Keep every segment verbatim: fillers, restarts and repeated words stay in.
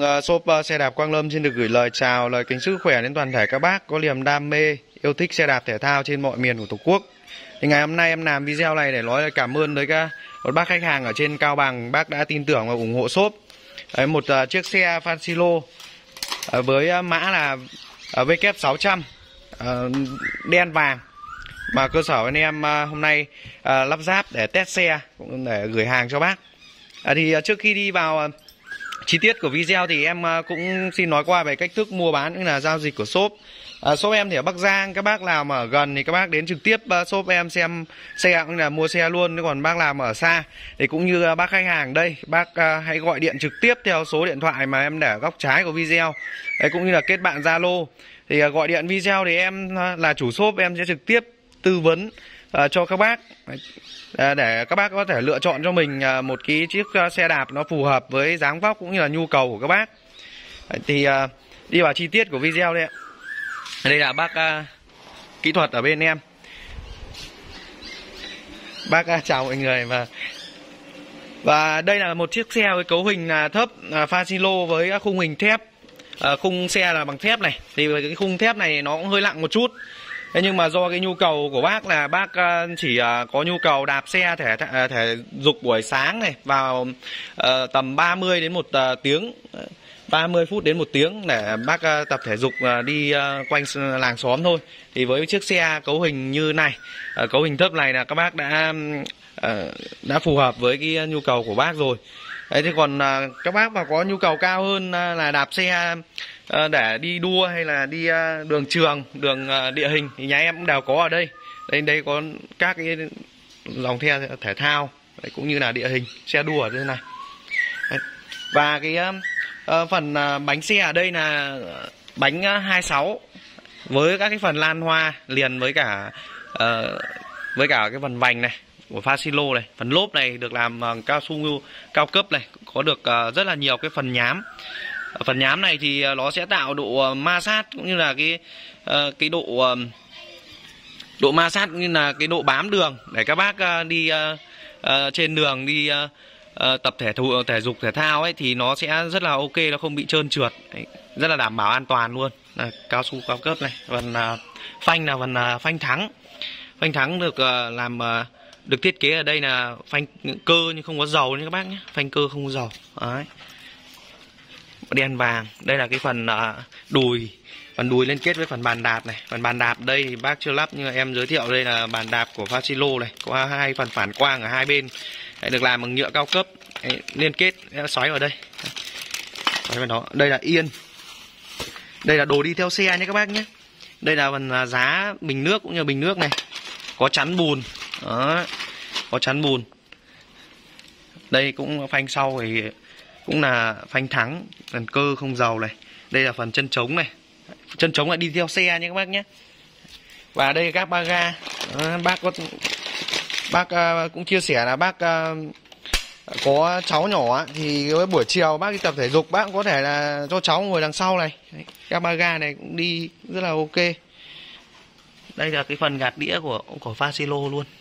uh, shop uh, xe đạp Quang Lâm xin được gửi lời chào, lời kính sức khỏe đến toàn thể các bác có niềm đam mê, yêu thích xe đạp thể thao trên mọi miền của Tổ quốc. Thì ngày hôm nay em làm video này để nói lời cảm ơn tới các một bác khách hàng ở trên Cao Bằng, bác đã tin tưởng và ủng hộ shop. Đấy, một uh, chiếc xe Faxilo uh, với uh, mã là uh, W sáu trăm uh, đen vàng mà cơ sở anh em uh, hôm nay uh, lắp ráp để test xe cũng để gửi hàng cho bác. À, thì uh, trước khi đi vào uh, chi tiết của video thì em uh, cũng xin nói qua về cách thức mua bán cũng là giao dịch của shop. À, shop em thì ở Bắc Giang, các bác làm ở gần thì các bác đến trực tiếp uh, shop em xem xe cũng là mua xe luôn. Nếu còn bác làm ở xa thì cũng như uh, bác khách hàng đây, bác uh, hãy gọi điện trực tiếp theo số điện thoại mà em để ở góc trái của video. Đấy, cũng như là kết bạn Zalo. Thì uh, gọi điện video thì em uh, là chủ shop, em sẽ trực tiếp tư vấn uh, cho các bác uh, để các bác có thể lựa chọn cho mình uh, một cái chiếc uh, xe đạp nó phù hợp với dáng vóc cũng như là nhu cầu của các bác. uh, Thì uh, đi vào chi tiết của video đây ạ. Đây là bác uh, kỹ thuật ở bên em. Bác uh, chào mọi người. Và và đây là một chiếc xe với cấu hình uh, thấp, uh, Faxilo với uh, khung hình thép. uh, Khung xe là bằng thép này. Thì cái khung thép này nó cũng hơi nặng một chút. Thế nhưng mà do cái nhu cầu của bác là bác uh, chỉ uh, có nhu cầu đạp xe thể uh, thể dục buổi sáng này vào uh, tầm ba mươi đến một uh, tiếng, ba mươi phút đến một tiếng để bác uh, tập thể dục uh, đi uh, quanh làng xóm thôi. Thì với chiếc xe cấu hình như này, uh, cấu hình thấp này là các bác đã uh, đã phù hợp với cái nhu cầu của bác rồi. Đấy, thế còn uh, các bác mà có nhu cầu cao hơn uh, là đạp xe uh, để đi đua hay là đi uh, đường trường, đường uh, địa hình thì nhà em cũng đều có ở đây. Đây đây có các cái dòng xe thể thao đấy, cũng như là địa hình, xe đua ở đây này. Đấy. Và cái uh, uh, phần uh, bánh xe ở đây là bánh uh, hai mươi sáu với các cái phần lan hoa liền với cả uh, với cả cái phần vành này của Faxilo này. Phần lốp này được làm uh, cao su cao cấp này, có được uh, rất là nhiều cái phần nhám. Ở phần nhám này thì uh, nó sẽ tạo độ uh, ma sát cũng như là cái uh, cái độ uh, độ ma sát cũng như là cái độ bám đường để các bác uh, đi uh, uh, trên đường đi uh, uh, tập thể thụ, thể dục thể thao ấy thì nó sẽ rất là ok, nó không bị trơn trượt. Đấy, rất là đảm bảo an toàn luôn. Này, cao su cao cấp này. Phần uh, phanh là phần uh, phanh thắng. Phanh thắng được uh, làm uh, được thiết kế ở đây là phanh cơ nhưng không có dầu nha các bác nhé, phanh cơ không có dầu. Đấy. Đen vàng, đây là cái phần uh, đùi, phần đùi liên kết với phần bàn đạp này. Phần bàn đạp đây thì bác chưa lắp nhưng mà em giới thiệu đây là bàn đạp của Faxilo này, có hai phần phản quang ở hai bên. Đấy, được làm bằng nhựa cao cấp. Đấy, liên kết xoáy vào đây. Xoáy vào đó. Đây là yên. Đây là đồ đi theo xe nhé các bác nhé. Đây là phần uh, giá bình nước cũng như bình nước này, có chắn bùn. Đó, có chắn bùn. Đây cũng phanh sau thì cũng là phanh thắng, phần cơ không dầu này. Đây là phần chân trống này, chân trống lại đi theo xe nha các bác nhé. Và đây là các ba ga. Đó, bác có bác uh, cũng chia sẻ là bác uh, có cháu nhỏ thì với buổi chiều bác đi tập thể dục bác cũng có thể là cho cháu ngồi đằng sau này. Đấy, các ba ga này cũng đi rất là ok. Đây là cái phần gạt đĩa của của Faxilo luôn.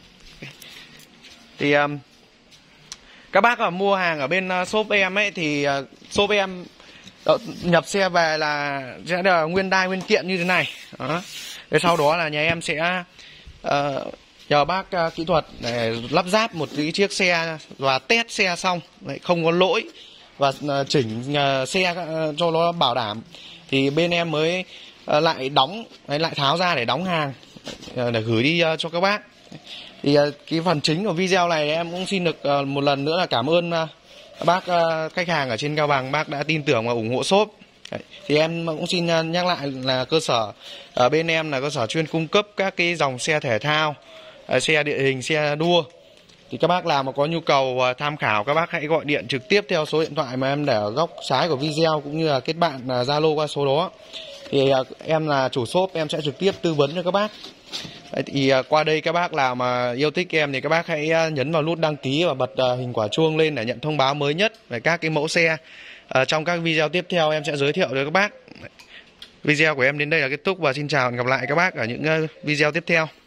Thì um, các bác ở mua hàng ở bên uh, shop em ấy thì uh, shop em uh, nhập xe về là sẽ là nguyên đai nguyên kiện như thế này. Đó. Thế sau đó là nhà em sẽ uh, nhờ bác uh, kỹ thuật để lắp ráp một cái chiếc xe và test xe xong đấy, không có lỗi và uh, chỉnh uh, xe uh, cho nó bảo đảm thì bên em mới uh, lại đóng đấy, lại tháo ra để đóng hàng uh, để gửi đi uh, cho các bác. Thì uh, cái phần chính của video này em cũng xin được uh, một lần nữa là cảm ơn uh, bác uh, khách hàng ở trên Cao Bằng, bác đã tin tưởng và ủng hộ shop. Đấy. Thì em cũng xin uh, nhắc lại là cơ sở ở bên em là cơ sở chuyên cung cấp các cái dòng xe thể thao, uh, xe địa hình, xe đua. Thì các bác nào mà có nhu cầu uh, tham khảo, các bác hãy gọi điện trực tiếp theo số điện thoại mà em để ở góc trái của video cũng như là kết bạn Zalo uh, qua số đó. Thì uh, em là chủ shop, em sẽ trực tiếp tư vấn cho các bác. Đấy, thì uh, qua đây các bác nào mà yêu thích em thì các bác hãy uh, nhấn vào nút đăng ký và bật uh, hình quả chuông lên để nhận thông báo mới nhất về các cái mẫu xe. Uh, trong các video tiếp theo em sẽ giới thiệu cho các bác. Video của em đến đây là kết thúc và xin chào và hẹn gặp lại các bác ở những uh, video tiếp theo.